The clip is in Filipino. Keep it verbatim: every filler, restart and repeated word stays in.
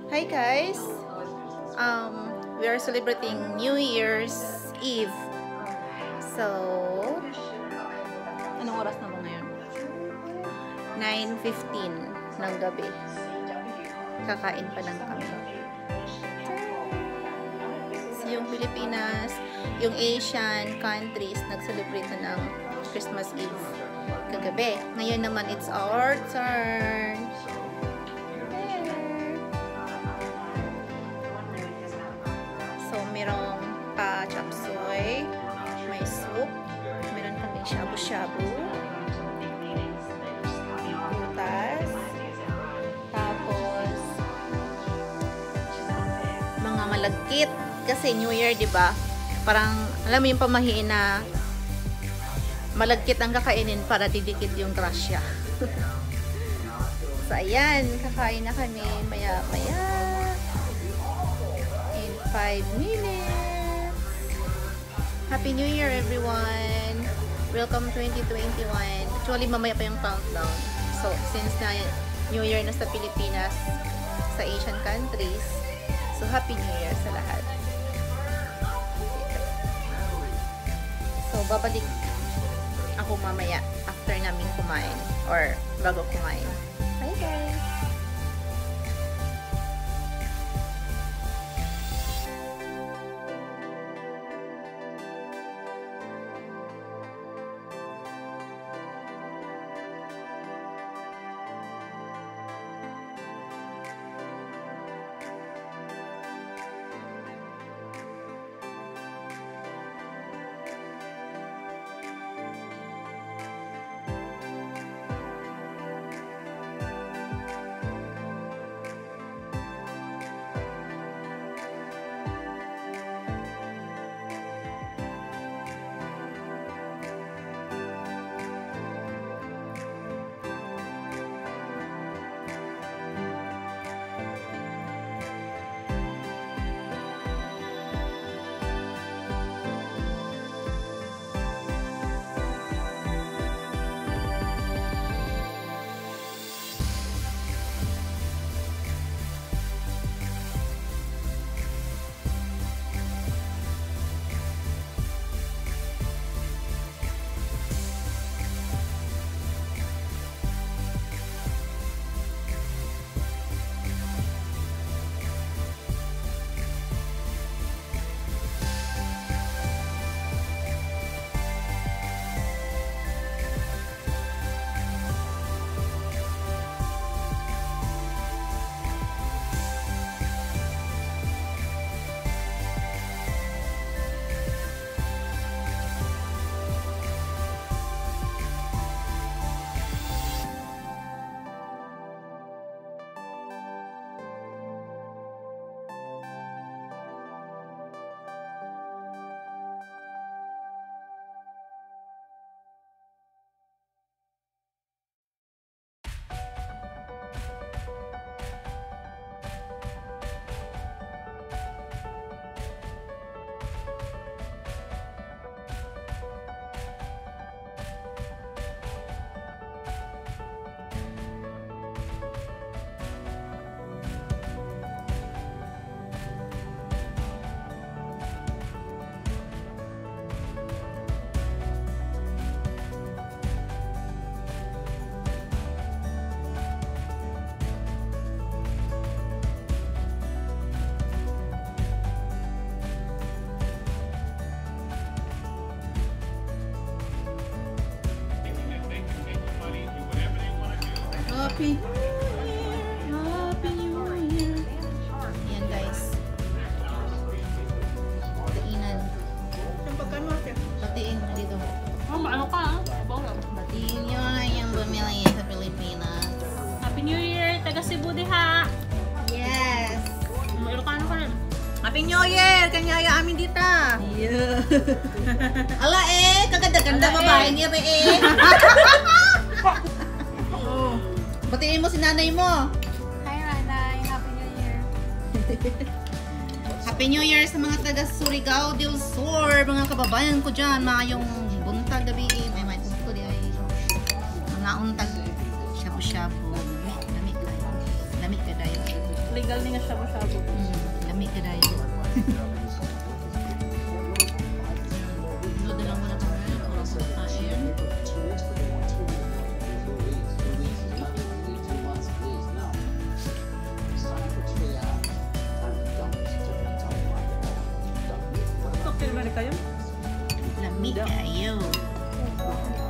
Hi guys! Um, we are celebrating New Year's Eve. So, anong oras na ba ngayon? nine fifteen ng gabi. Kakain pa lang kami. So, yung Pilipinas, yung Asian countries, nag-celebrate na ng Christmas Eve kagabi. Ngayon naman, it's our turn. Merong pa chop suey, may soup, meron kaming shabu-shabu, butas, tapos mga malagkit kasi New Year, 'di ba? Parang alam mo yung pamahiin na malagkit ang kakainin para didikit yung grasya. So ayan, kakain na kami maya-maya. five minutes. Happy New Year everyone. Welcome twenty twenty-one. Actually mamaya pa yung countdown. So since na New Year na sa Pilipinas, sa Asian countries, so Happy New Year sa lahat. So babalik ako mamaya after namin kumain or bago kumain. Bye guys. Happy New Year! Happy New Year! Ayan guys. Batainan. Batiin mo dito. Oh, maano ka ah? Batiin nyo yung bumili sa Pilipinas. Happy New Year! Taga Cebu diha! Yes! Ilocano ka rin. Happy New Year! Kanyaya amin dito! Yeah! Ala eh! Kaganda-ganda babae niya ba eh! Batiin mo si nanay mo. Hi, Ranay. Happy New Year. Happy New Year sa mga taga Surigao del Sur, mga kababayan ko dyan. Mga yung buntag gabi. May may tungkol ay mga untag shabu-shabu. Dami ka. Dami ka dayo. legal ni nga shabu-shabu. Hmm, lami ka dahil. Nood na lang muna kami. Oras na kain. Cocktail ba rin kayo? Lami kayo.